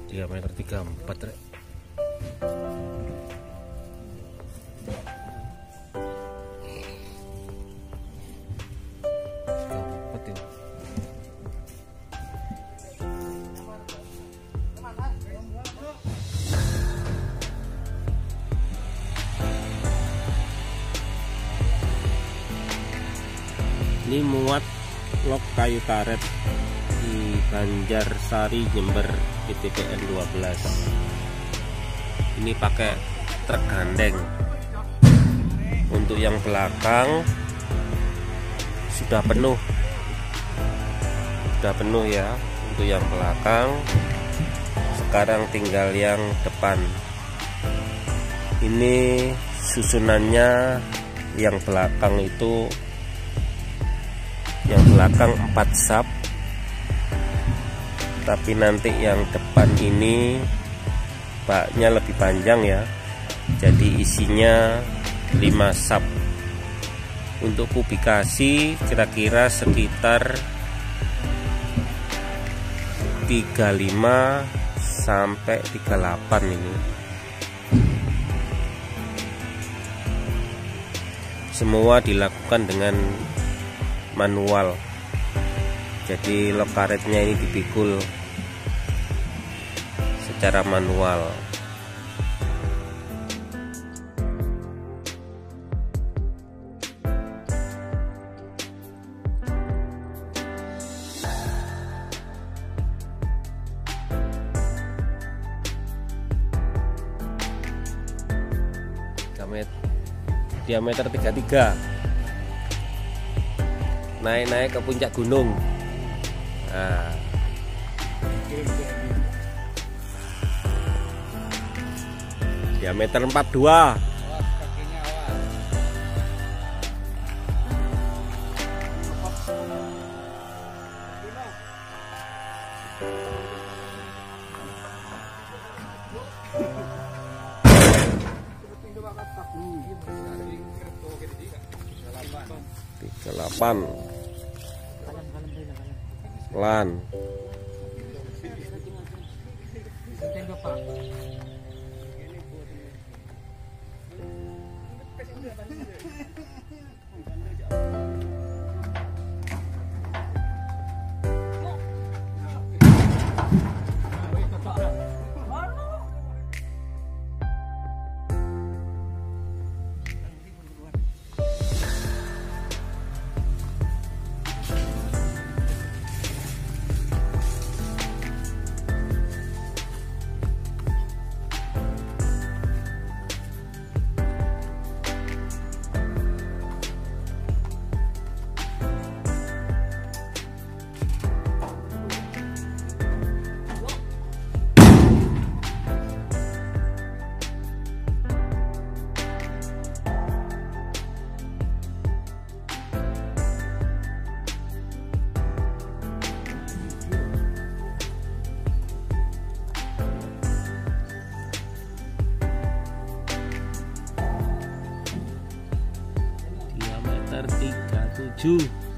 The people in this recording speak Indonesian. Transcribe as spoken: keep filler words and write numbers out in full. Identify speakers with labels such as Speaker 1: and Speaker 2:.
Speaker 1: diameter tiga puluh empat rek. Ini muat lok kayu karet di Banjarsari, Jember, P T P N dua belas. Ini pakai truk gandeng. Untuk yang belakang sudah penuh, sudah penuh ya. Untuk yang belakang, sekarang tinggal yang depan. Ini susunannya, yang belakang itu yang belakang empat sap, tapi nanti yang depan ini baknya lebih panjang ya, jadi isinya lima sap. Untuk kubikasi kira-kira sekitar tiga puluh lima sampai tiga puluh delapan ini. Semua dilakukan dengan manual, jadi lok karetnya ini dipikul secara manual. Diameter tiga puluh tiga, naik-naik ke puncak gunung. Nah, diameter empat puluh dua. tiga puluh delapan lan tiga puluh tujuh.